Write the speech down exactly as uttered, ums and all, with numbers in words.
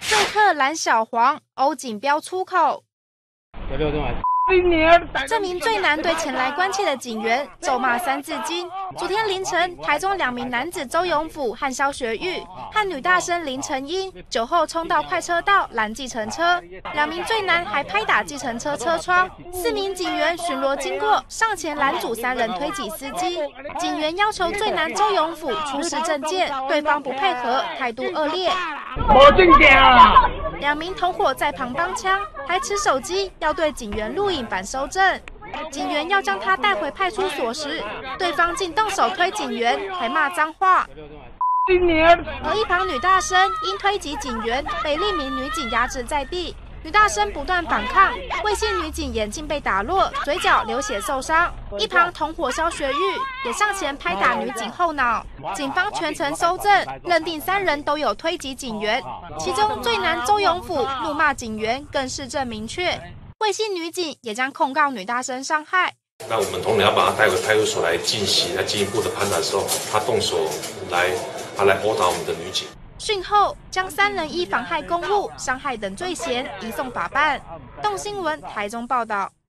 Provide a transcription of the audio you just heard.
醉客拦小黄，殴警飙粗口。这名醉男对前来关切的警员咒骂三字经。昨天凌晨，台中两名男子周永甫和肖学玉和女大生林成英酒后冲到快车道拦计程车，两名醉男还拍打计程车车窗。四名警员巡逻经过，上前拦阻三人推挤司机。警员要求醉男周永甫出示证件，对方不配合，态度恶劣。 没证件啊！ 两名同伙在旁帮腔，还持手机要对警员录影反收证。警员要将他带回派出所时，对方竟动手推警员，还骂脏话。而一旁女大生因推挤警员，被另一名女警压制在地。女大生不断反抗，魏姓女警眼镜被打落，嘴角流血受伤。一旁同伙肖学玉也上前拍打女警后脑。警方全程搜证，认定三人都有推挤警员，其中醉男周永甫怒骂警员更事证明确。魏姓女警也将控告女大生伤害。 那我们同仁要把他带回派出所来进行来进一步的盘查的时候，他动手来，他来殴打我们的女警。 讯后，将三人依妨害公务、伤害等罪嫌移送法办。动新闻台中报道。